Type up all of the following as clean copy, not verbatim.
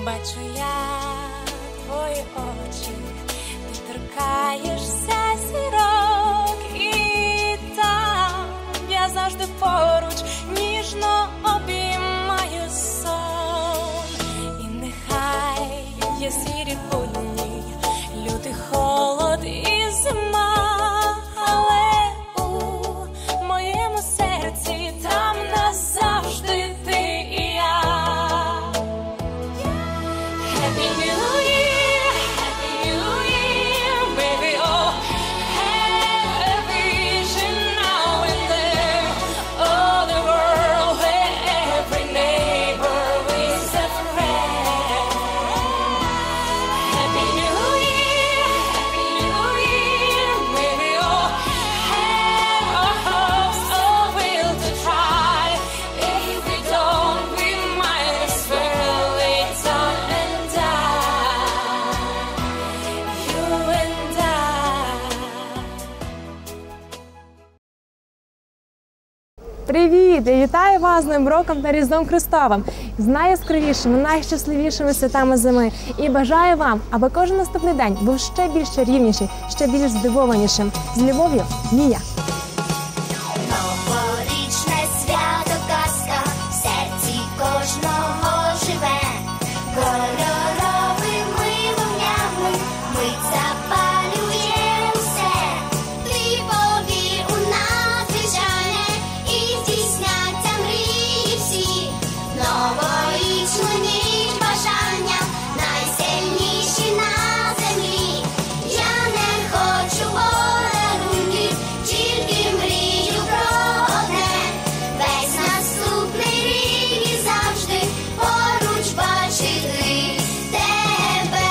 Бачу я твої очі, ти торкаєшся зірок, і там я завжди поруч ніжно обіймаю сон. І нехай є сірі будні, лютий холод і зима, але у моєму серці там назавжди ти і я. Happy New Year, Happy New Year, baby, oh, have a vision now and then, oh, the world where every neighbor is a friend. Happy New Year, Happy New Year, baby, oh, have our hopes of will to try. If we don't, we might as well lay down and die, you and I. Привіт! Я вітаю вас з Новим роком та Різдвом Христовим, з найяскравішими, найщасливішими святами зими. І бажаю вам, аби кожен наступний день був ще більш чарівніший, ще більш здивованішим. З любов'ю, Мія! Новорічне свято, казка в серці кожного живе. Кольоровими вогнями мить запалює усе. Ти повір у надзвичайне і здійсняться мрії всі. Новорічну ніч бажання найсильніші на землі. Я не хочу подарунків, тільки мрію про одне. Весь наступний рік і завжди поруч бачити тебе.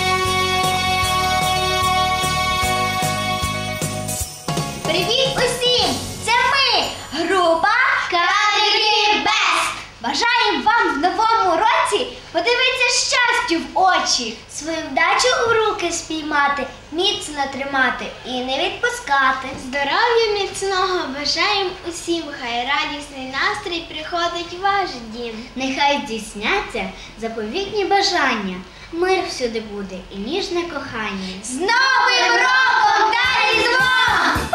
Привіт усім! Це ми, група Кадрики Бест. Бажаємо вам в новому році подивитися щастю в очі, свою вдачу у руки спіймати, міцно тримати і не відпускати. Здоров'я міцного бажаємо усім, хай радісний настрій приходить в ваш дім. Нехай здійсняться заповітні бажання, мир всюди буде і ніжне кохання. З Новим роком та Різдвом!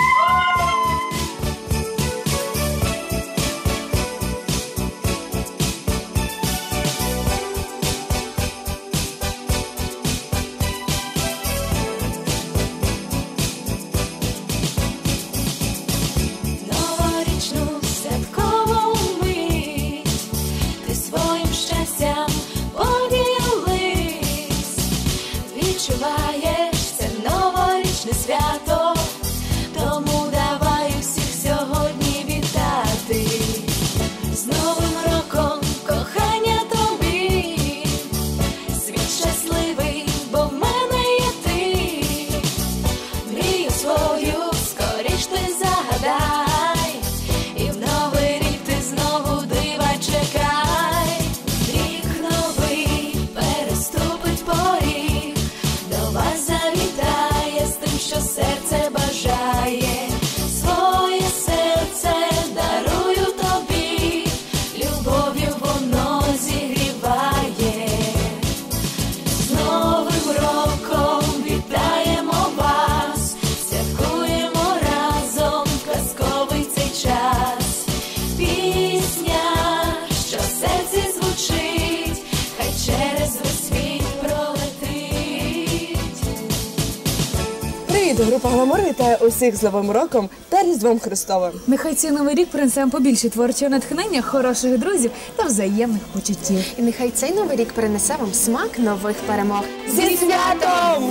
Новорічну святкову мить ти своїм щастям поділись, відчуваєш це новорічне свято, тому давай усіх сьогодні вітати. З Новим роком, кохання тобі, світ щасливий, бо в мене є ти. Мрію свою скоріш ти загадай, і в новий рік ти знову дива чекай. Рік новий переступить поріг, до вас завітає з тим, що серце бажає. Своє серце дарую тобі, любов'ю воно зігріває. З Новим роком вітаємо вас, святкуємо разом казковий цей час. Пісня, що в серці звучить, хай через весь світ пролетить. Привіт! Група Гламур вітає усіх з Новим роком та Різдвом Христовим. Нехай цей новий рік принесе вам побільше творчого натхнення, хороших друзів та взаємних почуттів. І нехай цей новий рік принесе вам смак нових перемог. Зі святом!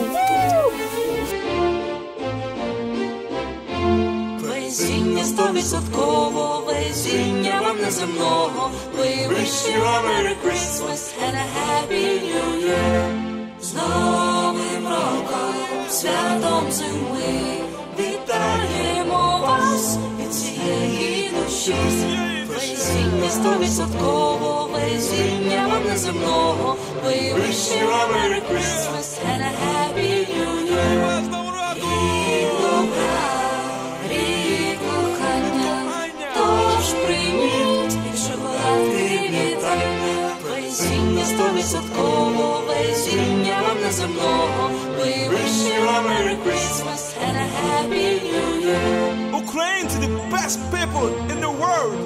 Везіння 100%, везіння вам неземного. We wish you a Merry Christmas and a Happy New Year. З Новим роком, святом зими, вітаємо вас від цієї душі. Везіння 100%, везіння вам неземного. We wish you a Merry Christmas and a Happy New Year. Рік добра, рік кохання, тож прийміть від шоколадки вітання. Везіння 100%. везіння вам неземного. We wish you a Merry Christmas and a Happy New Year. Ukraine to the best people in the world.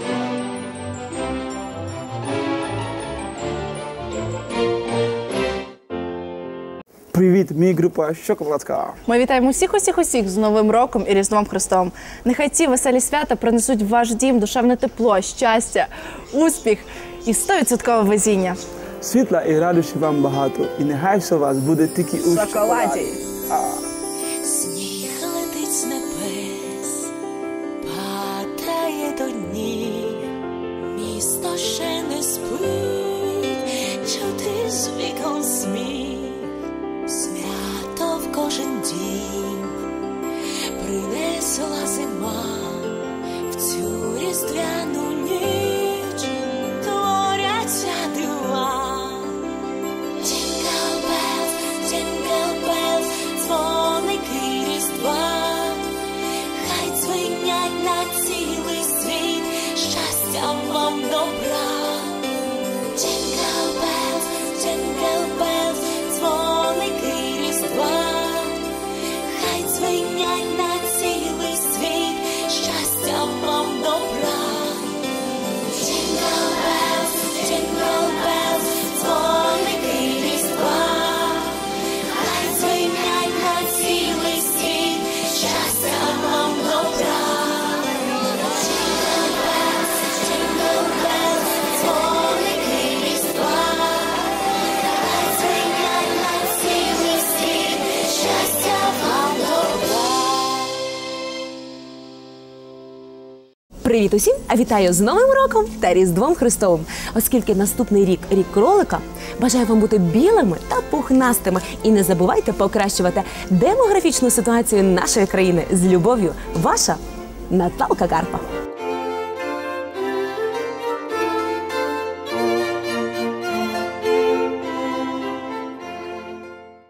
Привіт, мій група Шоколадка. Ми вітаємо усіх з Новим роком і Різдвом Христовим. Нехай ці веселі свята принесуть в ваш дім душевне тепло, щастя, успіх і 100% везіння. Світла і радощі вам багато, і нехай все у вас буде тільки у Шоколаді. Сніг летить з небес, падає до дні, місто ще не спить, чути з вікон сміх, свято в кожен дім, принесла зима в цю різдвяну ніч, творяться дива. Jingle bells, дзвоники Різдва, хай дзвенять на цілий світ, щастя вам добра. Jingle bells, дзвоники Різдва, хай дзвенять на цілий світ, щастя вам добра. Jingle bells, дзвоники Різдва, хай дзвенять на цілий світ, щастя вам добра. Jingle bells, дзвоники Різдва, хай дзвенять на цілий світ, щастя вам добра. Привіт усім! А вітаю з Новим роком та Різдвом Христовим! Оскільки наступний рік – рік кролика, бажаю вам бути білими та пухнастими. І не забувайте покращувати демографічну ситуацію нашої країни. З любов'ю, ваша Наталка Карпа.